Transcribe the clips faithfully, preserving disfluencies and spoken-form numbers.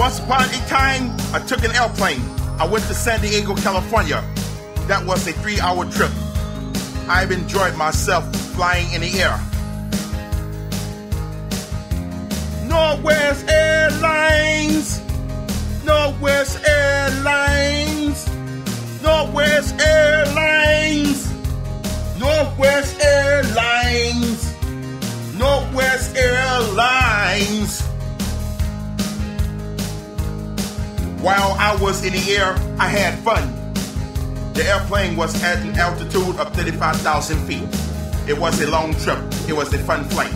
Once upon a time, I took an airplane. I went to San Diego, California. That was a three-hour trip. I've enjoyed myself flying in the air. Northwest Airlines, Northwest Airlines, Northwest Airlines, Northwest Airlines, Northwest Airlines. While I was in the air, I had fun. The airplane was at an altitude of thirty-five thousand feet. It was a long trip. It was a fun flight.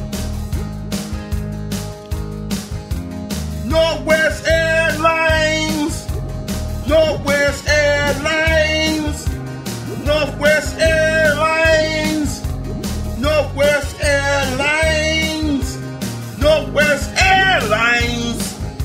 Northwest Airlines, Northwest Airlines, Northwest Airlines, Northwest Airlines, Northwest Airlines.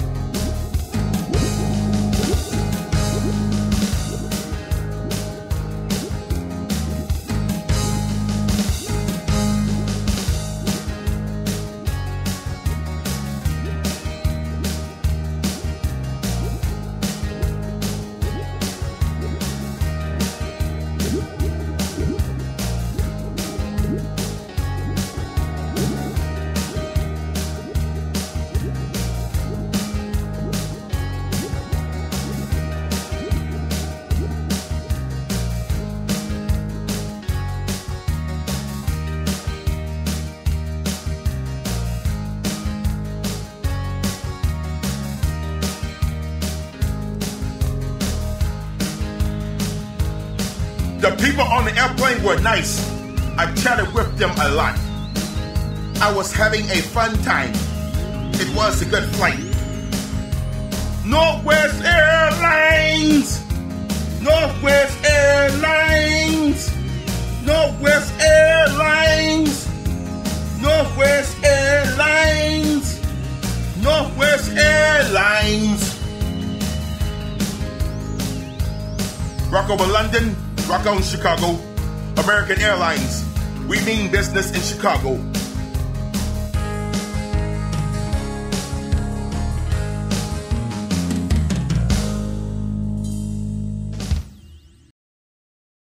The people on the airplane were nice. I chatted with them a lot. I was having a fun time. It was a good flight. Northwest Airlines, Northwest Airlines, Northwest Airlines, Northwest Airlines, Northwest Airlines. Rock over London, rock on Chicago. American Airlines, we mean business in Chicago.